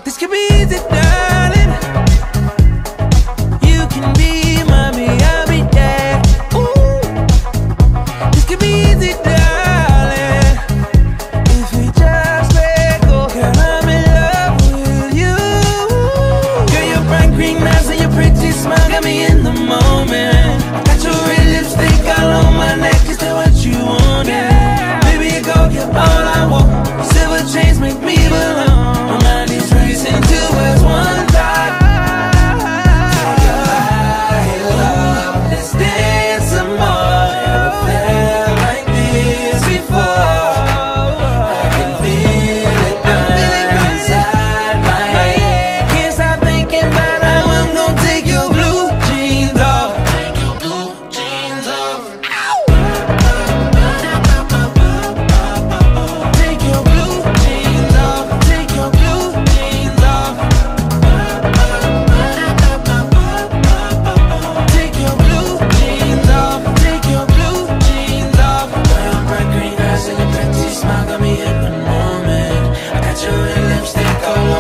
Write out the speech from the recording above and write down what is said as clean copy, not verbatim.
This could be easy, darling. You can be mommy, I'll be dad. Ooh, this could be easy, darling. If we just let go, girl, I'm in love with you. Girl, your bright green eyes and your pretty smile got me in the moment. Got your red lipstick all on my neck, is that what you want? Yeah. Baby, go, you're all I want. Silver chains make me belong. My mind is racing towards one thought. Take a love, let's dance some more. Never felt like this before. I can feel it burn inside my head. Can't stop thinking about how I'm gonna take your blue jeans off. Take your blue jeans off. Take your blue jeans off. Take your blue jeans off. Take your blue jeans off. Take your blue jeans off. Your bright green eyes and your pretty smile got me in the moment. I got your red lipstick all